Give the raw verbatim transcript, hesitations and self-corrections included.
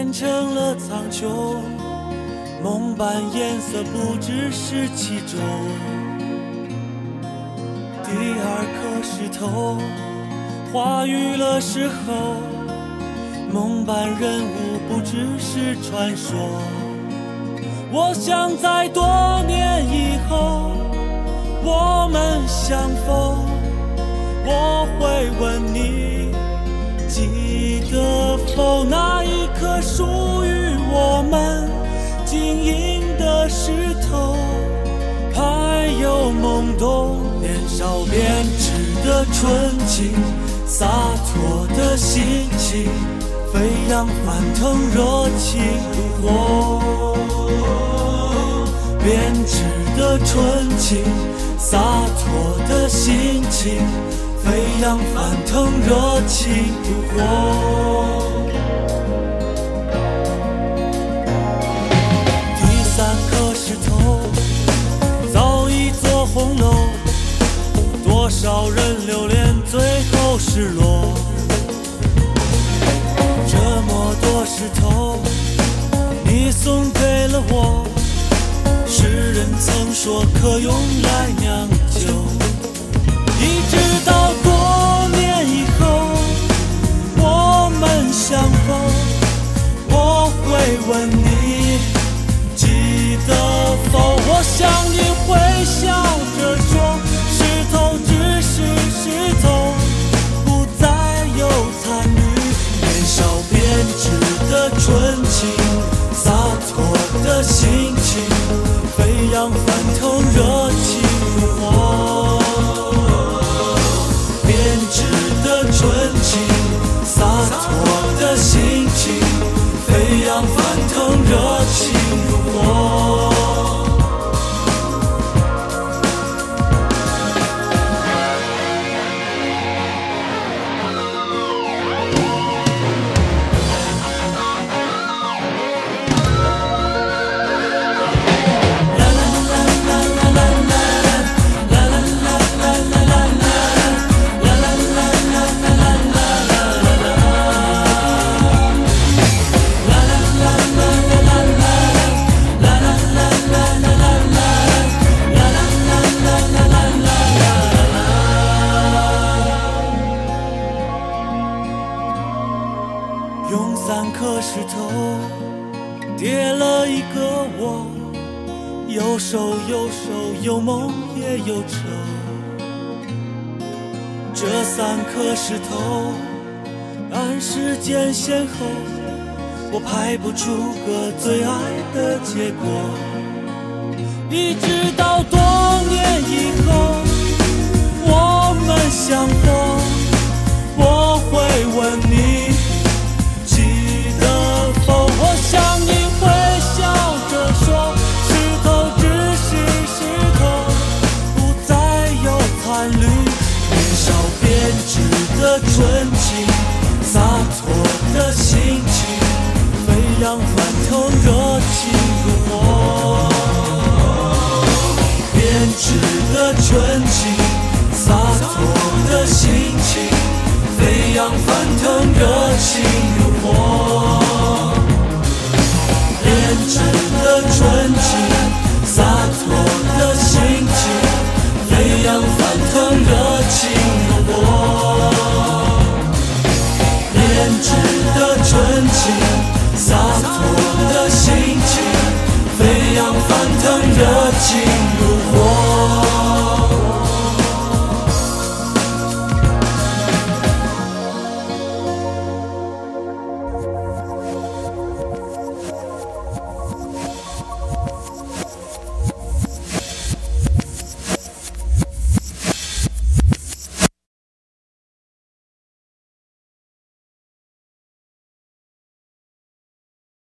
变成了苍穹，梦般颜色不只是其中。第二颗石头化育了时候，梦般人物不只是传说。我想在多年以后我们相逢，我会问你记得否，那一颗属于我们晶莹的石头，还有懵懂年少编织的纯情，洒脱的心情，飞扬翻腾热情如火。编织的纯情，洒脱的心情，飞扬翻腾热情如火。第三颗石头早已做红楼，多少人留恋最后失落。这么多石头你送给了我，世人曾说可用来酿酒，一直到多年以后我们相逢，我会问你记得否。我想你会笑着说，石头只是石头，不再有参与。年少编织的纯情，洒脱的心情，飞扬翻腾热情如火。编织的纯情，洒脱的心情，飞扬翻腾热情如火。用三颗石头叠了一个我，有手有手，有梦也有愁。这三颗石头按时间先后，我排不出个最爱的结果。一直到多年以后我们相逢，我会问你记得否。我想你会笑着说，石头只是石头，不再有参虑。年少编织的纯情，洒脱的心情，飞扬翻腾热情如火。编织的纯情，洒脱的心情，飞扬翻腾热情